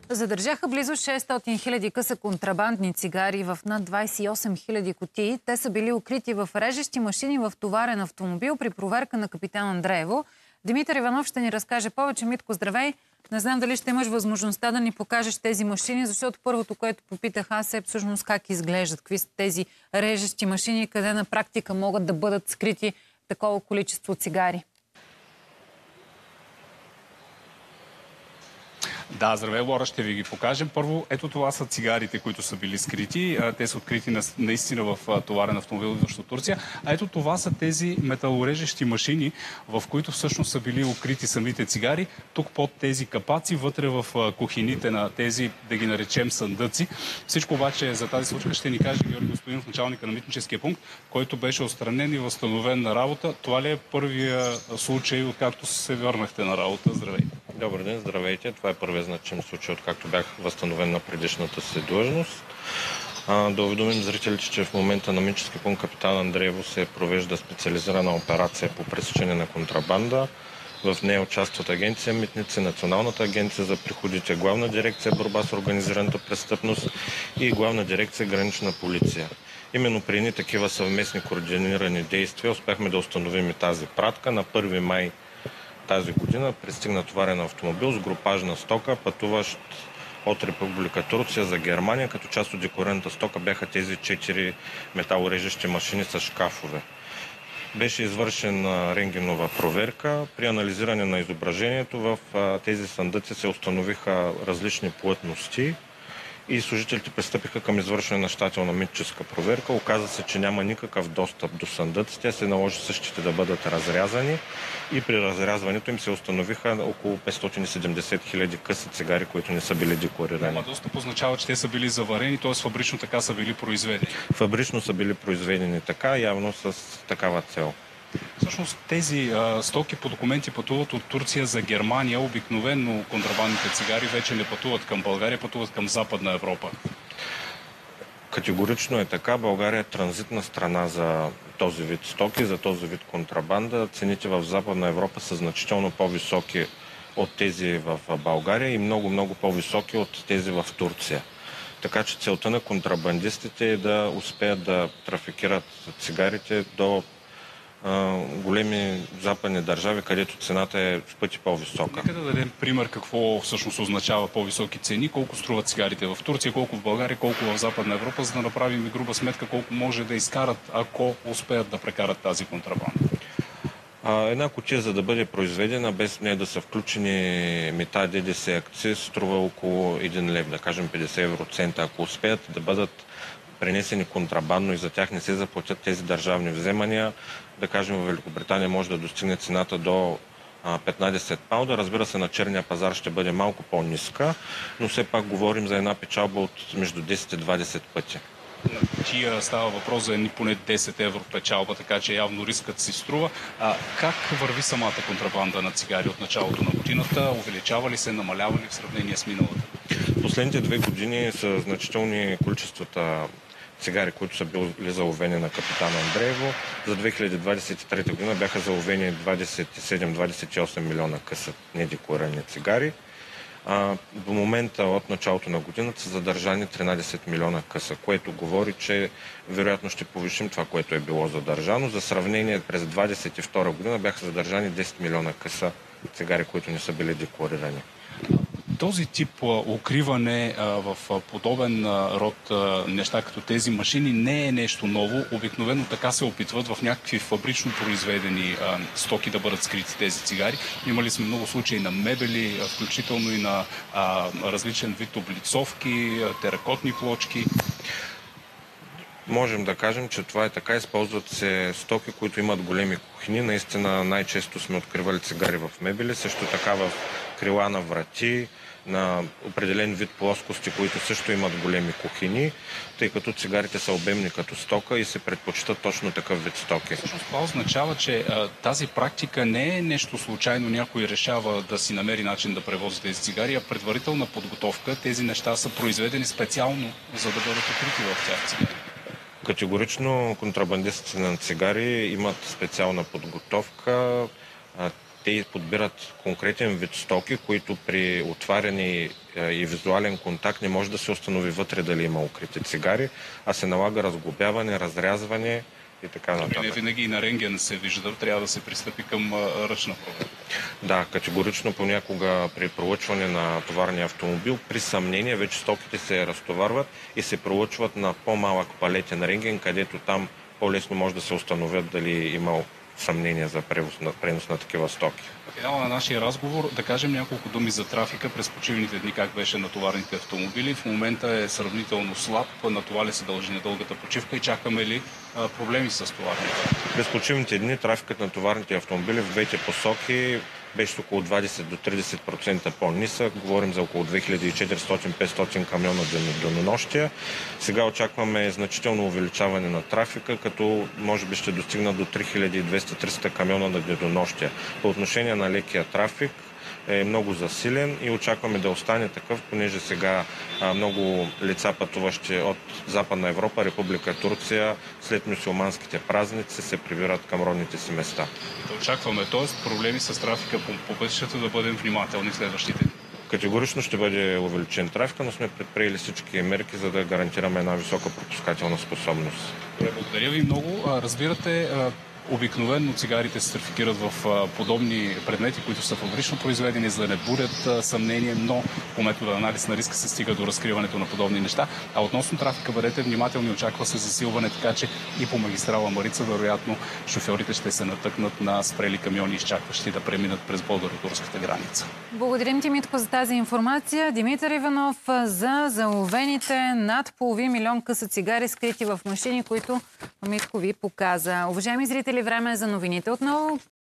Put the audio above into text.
Задържаха близо 600 хиляди къса контрабандни цигари в над 28 хиляди кутии. Те са били укрити в режещи машини в товарен автомобил при проверка на капитан Андреево. Димитър Иванов ще ни разкаже повече. Митко, здравей! Не знам дали ще имаш възможността да ни покажеш тези машини, защото първото, което попитах аз е всъщност как изглеждат, какви са тези режещи машини, къде на практика могат да бъдат скрити такова количество цигари. Да, здравей, Лора, ще ви ги покажем. Първо, ето това са цигарите, които са били скрити. Те са открити наистина в товарен автомобил, идващ от Турция. А ето това са тези металорежещи машини, в които всъщност са били укрити самите цигари. Тук под тези капаци, вътре в кухините на тези, да ги наречем, съндъци. Всичко обаче за тази случка ще ни каже Георги Господинов, началника на митническия пункт, който беше отстранен и възстановен на работа. Това ли е първия случай, откакто се върнахте на работа? Здравейте! Добър ден, здравейте. Това е първият значим случай, откакто бях възстановен на предишната си длъжност. Да уведомим зрителите, че в момента на митнически пункт Капитан Андреево се провежда специализирана операция по пресичане на контрабанда. В нея участват Агенция Митници, Националната агенция за приходите, Главна дирекция борба с организираната престъпност и Главна дирекция гранична полиция. Именно при едни такива съвместни координирани действия успяхме да установим и тази пратка. На 1 май тази година пристигна товарен автомобил с групажна стока, пътуващ от Република Турция за Германия, като част от декорираната стока бяха тези 4 металорежещи машини с шкафове. Беше извършена рентгенова проверка. При анализиране на изображението в тези съндъци се установиха различни плътности и служителите пристъпиха към извършване на щателна митническа проверка. Оказа се, че няма никакъв достъп до съндъците. Се наложи същите да бъдат разрязани и при разрязването им се установиха около 570 хиляди къса цигари, които не са били декларирани. Няма достъп означава, че те са били заварени, т.е. фабрично така са били произведени. Фабрично са били произведени така, явно с такава цел. Всъщност тези стоки по документи пътуват от Турция за Германия. Обикновено контрабандните цигари вече не пътуват към България, пътуват към Западна Европа. Категорично е така. България е транзитна страна за този вид стоки, за този вид контрабанда. Цените в Западна Европа са значително по-високи от тези в България и много по-високи от тези в Турция. Така че целта на контрабандистите е да успеят да трафикират цигарите до големи западни държави, където цената е в пъти по-висока. Нека да дадем пример какво всъщност означава по-високи цени, колко струват цигарите в Турция, колко в България, колко в Западна Европа, за да направим и груба сметка колко може да изкарат, ако успеят да прекарат тази контрабанда. Една кутия, за да бъде произведена, без нея да са включени мита, ДДС, акциз, струва около 1 лев, да кажем 50 евроцента. Ако успеят да бъдат пренесени контрабандно и за тях не се заплатят тези държавни вземания, да кажем в Великобритания може да достигне цената до 15 паунда. Разбира се, на черния пазар ще бъде малко по-ниска, но все пак говорим за една печалба от между 10 и 20 пъти. На кутия става въпрос за поне 10 евро печалба, така че явно рискът си струва. Как върви самата контрабанда на цигари от началото на годината? Увеличава ли се, намалява ли в сравнение с миналата? Последните 2 години са значителни количествата цигари, които са били заловени на Капитан Андреево. За 2023 година бяха заловени 27-28 милиона къса недекларирани цигари. До момента от началото на годината са задържани 13 милиона къса, което говори, че вероятно ще повишим това, което е било задържано. За сравнение, през 2022 година бяха задържани 10 милиона къса цигари, които не са били декларирани. Този тип укриване в подобен род неща като тези машини не е нещо ново. Обикновено така се опитват в някакви фабрично произведени стоки да бъдат скрити тези цигари. Имали сме много случаи на мебели, включително и на различен вид облицовки, теракотни плочки. Можем да кажем, че това е така. Използват се стоки, които имат големи кухни. Наистина най-често сме откривали цигари в мебели, също така в крила на врати, на определен вид плоскости, които също имат големи кухини, тъй като цигарите са обемни като стока и се предпочитат точно такъв вид стоки. Всъщност това означава, че тази практика не е нещо случайно, някой решава да си намери начин да превози тези цигари, а предварителна подготовка. Тези неща са произведени специално, за да бъдат укрити в тях цигари. Категорично контрабандистите на цигари имат специална подготовка. те подбират конкретен вид стоки, които при отваряне и визуален контакт не може да се установи вътре дали има укрити цигари, а се налага разглобяване, разрязване и така нататък. Не винаги и на рентген се вижда, трябва да се пристъпи към ръчна проверка. Да, категорично понякога при проучване на товарния автомобил, при съмнение вече стоките се разтоварват и се проучват на по-малък палетен рентген, където там по-лесно може да се установят дали има съмнение за пренос на такива стоки. В финала на нашия разговор да кажем няколко думи за трафика през почивните дни, как беше на товарните автомобили. В момента е сравнително слаб. На това ли се дължи на дългата почивка и чакаме ли проблеми с товарните? През почивните дни трафикът на товарните автомобили в двете посоки беше около 20 до 30% по-нисък. Говорим за около 2400-500 камиона денонощия. Сега очакваме значително увеличаване на трафика, като може би ще достигна до 3200-300 камиона на денонощия. По отношение на лекия трафик е много засилен и очакваме да остане такъв, понеже сега много лица, пътуващи от Западна Европа, Република Турция, след мюсюлманските празници се прибират към родните си места. Да очакваме, т.е. проблеми с трафика по пътищата, да бъдем внимателни в следващите дни. Категорично ще бъде увеличен трафика, но сме предприели всички мерки, за да гарантираме една висока пропускателна способност. Благодаря ви много. Разбирате, обикновено цигарите се трафикират в подобни предмети, които са фабрично произведени, за да не будят съмнение, но по метода анализ на риска се стига до разкриването на подобни неща. А относно трафика, бъдете внимателни, очаква се засилване, така че и по магистрала Марица, вероятно, шофьорите ще се натъкнат на спрели камиони, изчакващи да преминат през българо-турската граница. Благодарим ти, Митко, за тази информация. Димитър Иванов за заловените над половин милион къса цигари, скрити в машини, които Митко ви показа. Уважаеми зрители, време е за новините отново.